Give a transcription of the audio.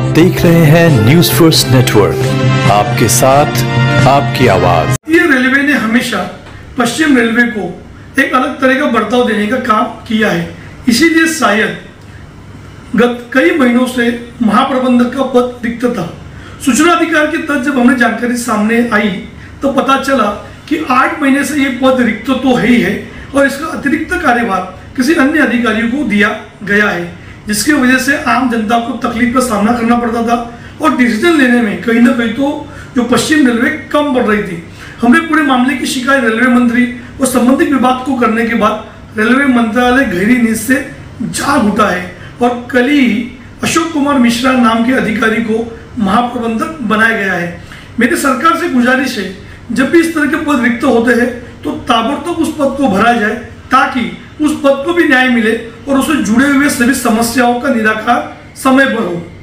देख रहे हैं न्यूज फर्स्ट नेटवर्क, आपके साथ आपकी आवाज। भारतीय रेलवे ने हमेशा पश्चिम रेलवे को एक अलग तरह का बर्ताव देने का काम किया है, इसीलिए शायद गत कई महीनों से महाप्रबंधक का पद रिक्त था। सूचना अधिकार के तहत जब हमें जानकारी सामने आई तो पता चला कि 8 महीने से ये पद रिक्त तो है ही है और इसका अतिरिक्त कार्यभार किसी अन्य अधिकारियों को दिया गया है, जिसकी वजह से आम जनता को तकलीफ का सामना करना पड़ता था और डिसीजन लेने में कहीं ना कहीं तो जो पश्चिम रेलवे कम पड़ रही थी। हमने पूरे मामले की शिकायत रेलवे मंत्री और संबंधित विभाग को करने के बाद रेलवे मंत्रालय गहरी नींद से जाग उठा है और कल ही अशोक कुमार मिश्रा नाम के अधिकारी को महाप्रबंधक बनाया गया है। मेरी सरकार से गुजारिश है, जब भी इस तरह के पद रिक्त होते हैं तो ताबड़तोड़ उस पद को भरा जाए ताकि उस पद को भी न्याय मिले और उससे जुड़े हुए सभी समस्याओं का निराकरण समय पर हो।